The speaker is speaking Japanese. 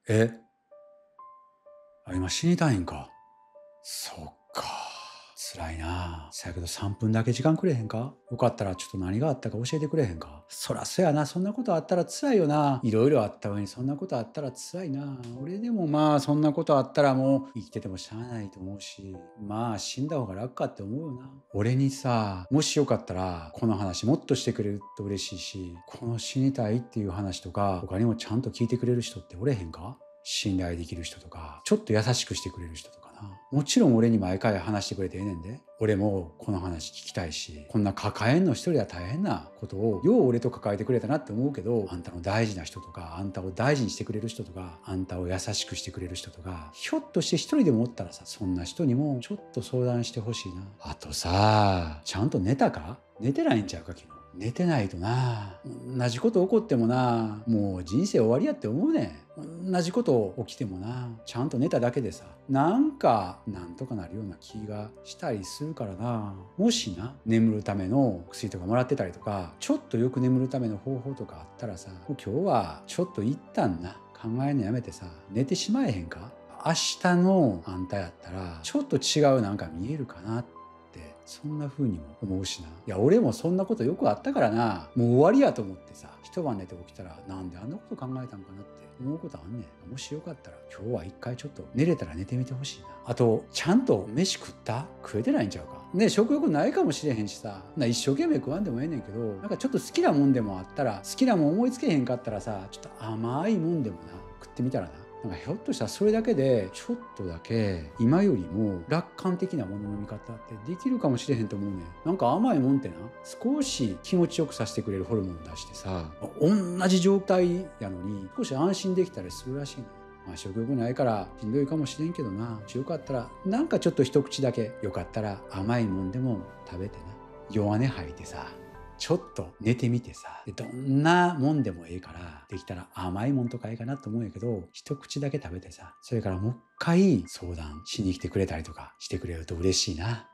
え、今死にたいんか。そっか。辛いな。そやけど3分だけ時間くれへんか。よかったらちょっと何があったか教えてくれへんか。そらそやな。そんなことあったら辛いよな。いろいろあった上にそんなことあったら辛いな。俺でもまあそんなことあったらもう生きててもしゃあないと思うし、まあ死んだ方が楽かって思うよな。俺にさ、もしよかったらこの話もっとしてくれると嬉しいし、この死にたいっていう話とか他にもちゃんと聞いてくれる人っておれへんか。信頼できる人とか、ちょっと優しくしてくれる人とかな。もちろん俺に毎回話してくれてええねんで。俺もこの話聞きたいし、こんな抱えんの一人は大変なことを、よう俺と抱えてくれたなって思うけど、あんたの大事な人とか、あんたを大事にしてくれる人とか、あんたを優しくしてくれる人とか、ひょっとして一人でもおったらさ、そんな人にもちょっと相談してほしいな。あとさ、ちゃんと寝たか？寝てないんちゃうか昨日。寝てないとな、同じこと起こってもな、もう人生終わりやって思うねん。同じこと起きてもな、ちゃんと寝ただけでさ、なんとかなるような気がしたりするからな。もしな、眠るための薬とかもらってたりとか、ちょっとよく眠るための方法とかあったらさ、もう今日はちょっと一旦な、考えるのやめてさ、寝てしまえへんか。明日のあんたやったら、ちょっと違うなんか見えるかなって、そんな風にも思うしな。いや俺もそんなことよくあったからな、もう終わりやと思ってさ、一晩寝て起きたらなんであんなこと考えたんかなって思うことあんねん。もしよかったら今日は一回ちょっと寝れたら寝てみてほしいな。あとちゃんと飯食った？食えてないんちゃうかね。食欲ないかもしれへんしさ、一生懸命食わんでもええねんけど、なんかちょっと好きなもんでもあったら、好きなもん思いつけへんかったらさ、ちょっと甘いもんでもな食ってみたらな。なんかひょっとしたらそれだけでちょっとだけ今よりも楽観的なものの見方ってできるかもしれへんと思うねん。なんか甘いもんってな、少し気持ちよくさせてくれるホルモンを出してさ、同じ状態やのに少し安心できたりするらしいねん。まあ食欲ないからしんどいかもしれんけどな、よかったらなんかちょっと一口だけ、よかったら甘いもんでも食べてな、弱音吐いてさ、ちょっと寝てみてさ、どんなもんでもええから、できたら甘いもんとかいいかなと思うんやけど、一口だけ食べてさ、それからもう一回相談しに来てくれたりとかしてくれると嬉しいな。